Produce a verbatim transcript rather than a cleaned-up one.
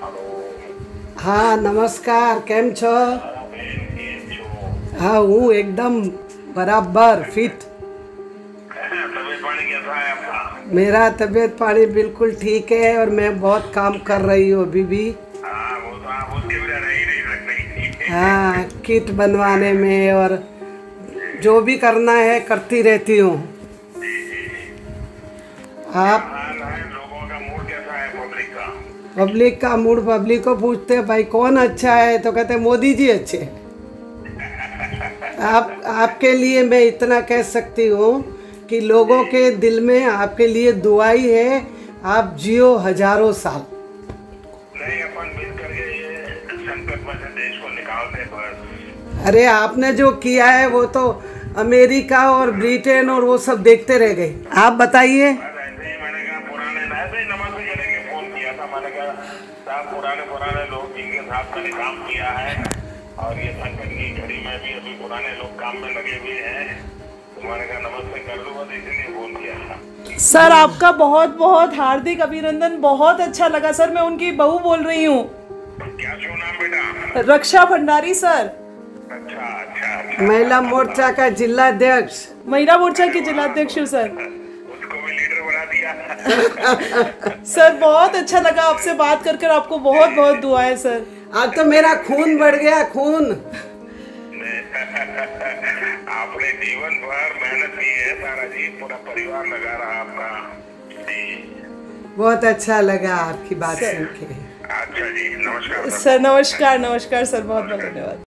हाँ नमस्कार, केम छो? हाँ हूँ एकदम बराबर फिट। तबीयत पानी कैसा है आपका? मेरा तबीयत पानी बिल्कुल ठीक है और मैं बहुत काम कर रही हूँ अभी भी। हाँ वो तो आप उसके बिना रह ही नहीं सकते। हाँ किट बनवाने में और जो भी करना है करती रहती हूँ। आप हाल है, लोगों का मूड कैसा है पब्लिक का? पब्लिक का मूड, पब्लिक को पूछते हैं भाई कौन अच्छा है तो कहते हैं मोदी जी अच्छे हैं। आप आपके लिए मैं इतना कह सकती हूँ कि लोगों के दिल में आपके लिए दुआई है, आप जियो हजारों साल। नहीं, अपन मिल करके ये संकट में से देश को निकालते बस। अरे आपने जो किया है वो तो अमेरिका और ब्रिटेन और वो सब देखते रह गए। आप बताइए। बस ऐसे ही मैंने कहा पुराने ऐसे ही नमस्ते करके फोन किया था। मैंने कहा साहब पुराने पुराने लोग जिनके साथ मैंने काम किया है और ये संकट की घड़ी में भी अभी पुराने लोग काम में लगे हुए हैं, तो मैंने कहा नमस्ते कर दो, बस इसलिए फोन किया था। सर आपका बहुत बहुत हार्दिक अभिनंदन, बहुत अच्छा लगा सर। मैं उनकी बहू बोल रही हूँ। क्या शुभ नाम बेटा? रक्षा भंडारी सर। अच्छा अच्छा अच्छा। महिला मोर्चा का जिलाध्यक्ष। महिला मोर्चा के जिलाध्यक्ष हूँ सर। उसको भी लीडर बना दिया। सर बहुत अच्छा लगा आपसे बात कर कर, आपको बहुत बहुत दुआएं सर। आज तो मेरा खून बढ़ गया, खून। आपने जीवन भर मेहनत की है सारा जी, पूरा परिवार लगा रहा आपका जी। बहुत अच्छा लगा आपकी बात सुन के। अच्छा जी, नमस्कार सर नमस्कार नमस्कार सर, बहुत बहुत धन्यवाद।